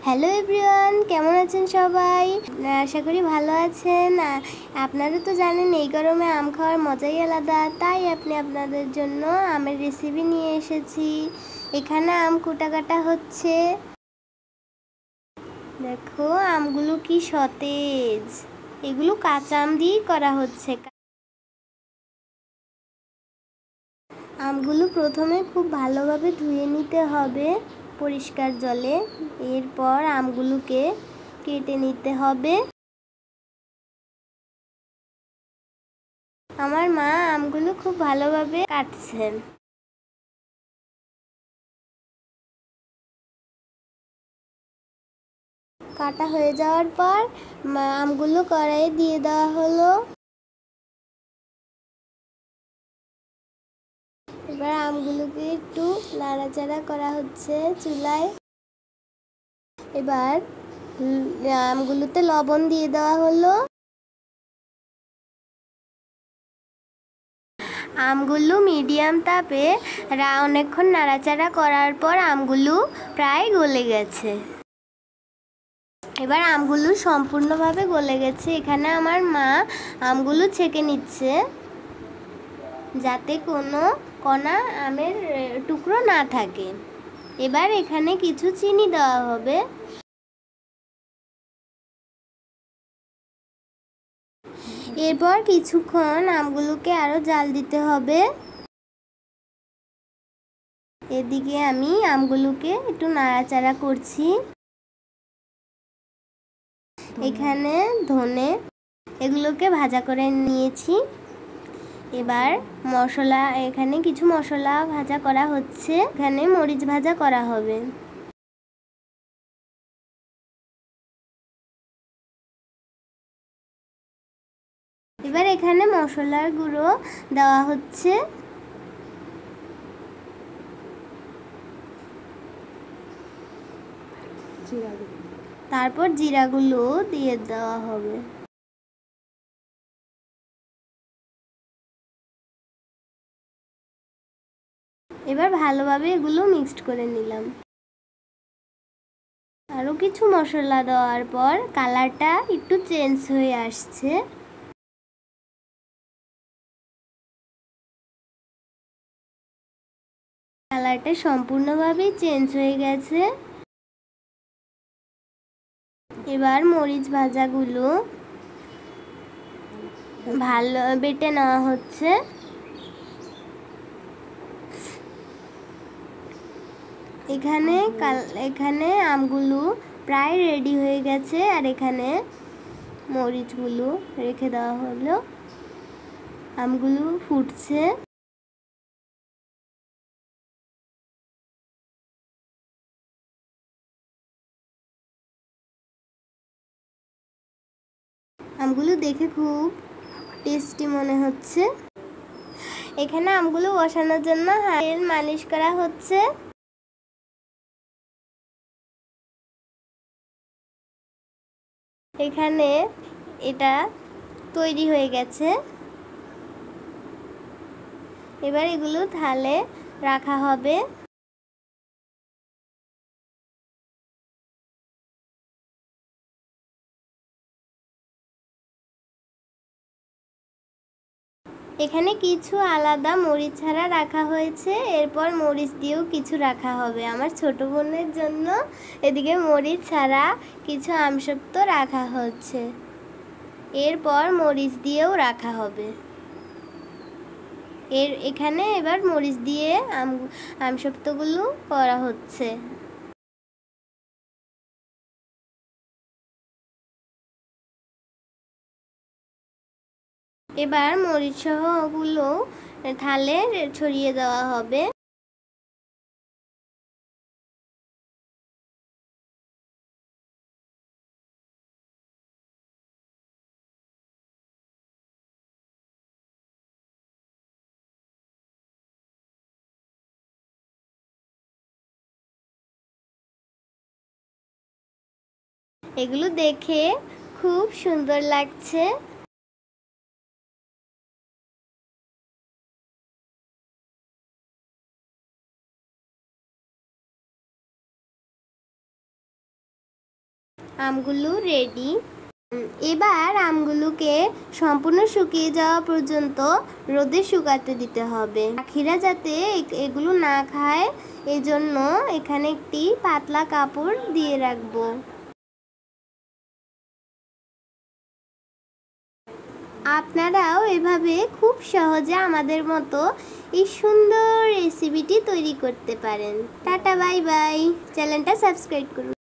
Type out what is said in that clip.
Hello everyone, কেমন আছেন সবাই? আশা করি ভালো আছেন। আপনারা তো জানেন এই গরমে আম খাওয়ার মজাই আলাদা, তাই আপনাদের জন্য আমের রেসিপি নিয়ে এসেছি। এখানে আম কাটা হচ্ছে। দেখো আমগুলো কি সতেজ, এগুলো কাঁচা আম দিয়েই করা হচ্ছে। আমগুলো প্রথমে খুব ভালোভাবে ধুয়ে নিতে হবে পরিষ্কার জলে। এরপর আমগুলোকে কেটে নিতে হবে। আমার মা আমগুলো খুব ভালোভাবে কাটছেন। কাটা হয়ে যাওয়ার পর আমগুলো কড়াইয়ে দিয়ে দেওয়া হলো। এবার আমগুলোকে একটু নাড়াচাড়া করা হচ্ছে চুলায়। এবার আমগুলোতে লবণ দিয়ে দেওয়া হলো। আমগুলো মিডিয়াম তাপে অনেকক্ষণ নাড়াচাড়া করার পর আমগুলো প্রায় গলে গেছে। এবার আমগুলো সম্পূর্ণভাবে গলে গেছে। এখানে আমার মা আমগুলো ছেঁকে নিচ্ছে যাতে কোনো কণা আমের টুকরো না থাকে। এবার এখানে কিছু চিনি দেওয়া হবে। এরপর কিছুক্ষণ আমগুলোকে আরো জাল দিতে হবে। এদিকে আমি আমগুলোকে একটু নাড়াচাড়া করছি। এখানে ধনে এগুলোকে ভাজা করে নিয়েছি। এবার এখানে কিছু মশলা ভাজা করা হচ্ছে। এখানে মরিচ ভাজা করা হবে। এবার এখানে মশলার গুঁড়ো দেওয়া হচ্ছে। তারপর জিরাগুলো দিয়ে দেওয়া হবে। এবার ভালোভাবে এগুলো মিক্সড করে নিলাম। আরো কিছু মশলা দেওয়ার পর কালারটা একটু চেঞ্জ হয়ে আসছে। কালারটা সম্পূর্ণভাবেই চেঞ্জ হয়ে গেছে। এবার মরিচ ভাজাগুলো ভালো বেটে নেওয়া হচ্ছে। এখানে আমগুলো প্রায় রেডি হয়ে গেছে। আর এখানে মরিচগুলো রেখে দেওয়া হলো। আমগুলো ফুটছে। আমগুলো দেখে খুব টেস্টি মনে হচ্ছে। এখানে আমগুলো বসানোর জন্য হাতের মালিশ করা হচ্ছে। এখানে এটা তৈরি হয়ে গেছে। এবার এগুলো থালে রাখা হবে। এখানে কিছু আলাদা মরিচ ছাড়া রাখা হয়েছে। এরপর মরিচ দিয়েও কিছু রাখা হবে আমার ছোট বোনের জন্য। এদিকে মরিচ ছাড়া কিছু আমসত্ব রাখা হচ্ছে। এরপর মরিচ দিয়েও রাখা হবে। এখানে এবার মরিচ দিয়ে আমসত্বগুলো করা হচ্ছে। এবার মরিচ সহ ওগুলো থালে ছড়িয়ে দেওয়া হবে। এগুলো দেখে খুব সুন্দর লাগছে। আমগুলো রেডি। এবার আমগুলোকে সম্পূর্ণ শুকিয়ে যাওয়া পর্যন্ত রোদে শুকাতে দিতে হবে। পাখিরা যাতে এগুলো না খায় এজন্য এখানে একটি পাতলা কাপড় দিয়ে রাখবো। আপনারাও এভাবে খুব সহজে আমাদের মতো এই সুন্দর রেসিপিটি তৈরি করতে পারেন। Tata, bye bye. চ্যানেলটা সাবস্ক্রাইব করুন।